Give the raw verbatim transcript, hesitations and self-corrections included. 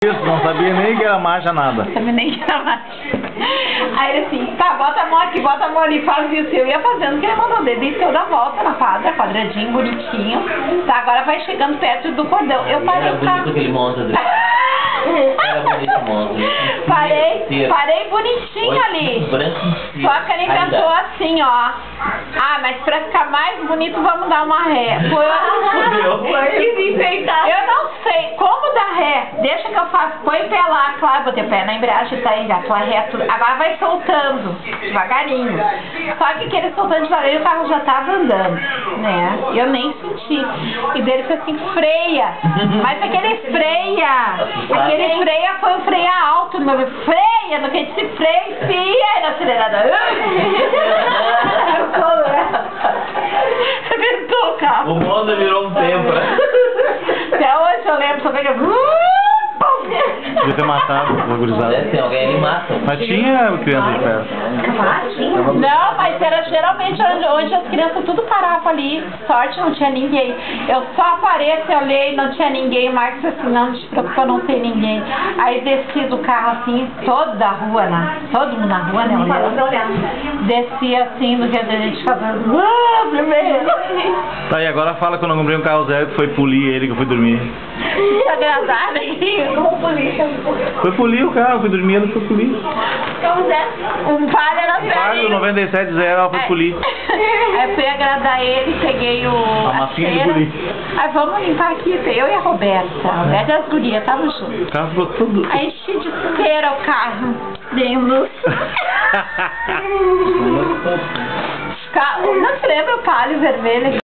Isso, não sabia nem que era marcha nada. Não sabia nem que era marcha. Aí ele assim, tá, bota a mão aqui, bota a mão ali, faz isso. Eu ia fazendo o que ele mandou. Ele deu da volta na quadra, quadradinho, bonitinho. Tá, agora vai chegando perto do cordão. Eu parei o carro. Aquele monte ali. Era bonito monte. Parei, parei bonitinho ali. Só que ele inventou assim, ó. Ah, mas pra ficar mais bonito, vamos dar uma ré. Foi eu não sei como dar ré. Deixa que eu faço. Põe o pé lá, claro, botei o pé na embreagem, tá aí, já tô reto. Agora vai soltando, devagarinho. Só que aquele soltando devagarinho, o carro já tava andando, né? Eu nem senti. E dele foi assim, freia. Mas aquele freia, aquele freia foi um freia alto, meu filho. Freia, no que disse freia, enfia no acelerador. Arrebentou o carro. O mundo virou um tempo. Até hoje eu lembro, só pega. Devia ter matado o gurizada. Tem alguém ali mata. Mas tinha criança de perto. Não, mas era geralmente onde, onde as crianças tudo paravam ali. Sorte, não tinha ninguém. Eu só apareci, olhei, não tinha ninguém. O Marcos assim, não te preocupa, não tem ninguém. Aí desci do carro assim, toda a rua, né? Todo mundo na rua, né? Olhando. Desci assim, do que a gente fazendo. Ah, primeiro. Tá, e agora fala que eu não comprei um carro zero, que foi polir ele, que eu fui dormir. Agradável. Como polícia. Foi polir o carro, fui dormir, ele foi polir. Um palha na Palio noventa e sete zero, ela foi polir. Aí fui agradar ele, peguei o. A massinha de polir. Aí vamos limpar aqui, eu e a Roberta. A Roberta e as gurias, tava junto. O carro ficou todo. Aí enchi de cera o carro. Dei um luz. Não se lembra o palio vermelho?